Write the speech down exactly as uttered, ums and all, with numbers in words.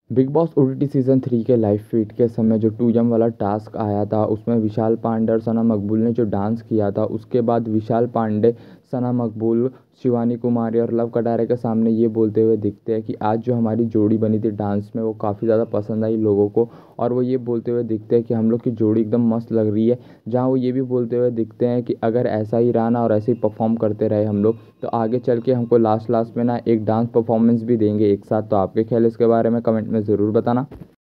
Big Boss OTT season three के live feed के समय जो टू एम वाला टास्क आया था, उसमें विशाल पांडे और सना मकबूल ने जो डांस किया था, उसके बाद विशाल पांडे, सना मकबूल, शिवानी कुमारी और लव कटारे के सामने ये बोलते हुए दिखते हैं कि आज जो हमारी जोड़ी बनी थी डांस में, वो काफ़ी ज़्यादा पसंद आई लोगों को। और वो ये बोलते हुए दिखते हैं कि हम लोग की जोड़ी एकदम मस्त लग रही है। जहाँ वो ये भी बोलते हुए दिखते हैं कि अगर ऐसा ही रहा ना और ऐसे ही परफॉर्म करते रहे हम लोग, तो आगे चल के हमको लास्ट लास्ट में ना एक डांस परफॉर्मेंस भी देंगे एक साथ। तो आपके ख्याल इसके बारे में कमेंट में ज़रूर बताना।